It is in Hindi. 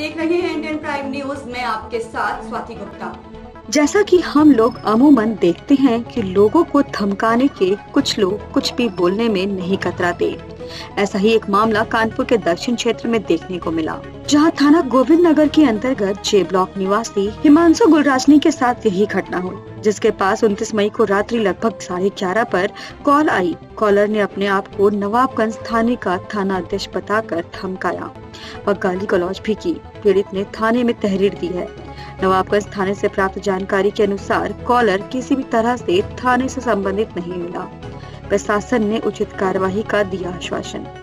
देख रहे हैं इंडियन प्राइम न्यूज में आपके साथ स्वाति गुप्ता। जैसा कि हम लोग अमूमन देखते हैं कि लोगों को धमकाने के कुछ लोग कुछ भी बोलने में नहीं कतराते। ऐसा ही एक मामला कानपुर के दक्षिण क्षेत्र में देखने को मिला, जहां थाना गोविंद नगर के अंतर्गत जे ब्लॉक निवासी हिमांशु गुलराजनी के साथ यही घटना हुई, जिसके पास 29 मई को रात्रि लगभग 11:30 पर कॉल आई। कॉलर ने अपने आप को नवाबगंज थाने का थाना अध्यक्ष बताकर धमकाया व गाली गलौज भी की। पीड़ित ने थाने में तहरीर दी है। नवाबगंज थाने से प्राप्त जानकारी के अनुसार कॉलर किसी भी तरह से थाने से संबंधित नहीं मिला। प्रशासन ने उचित कार्यवाही का दिया आश्वासन।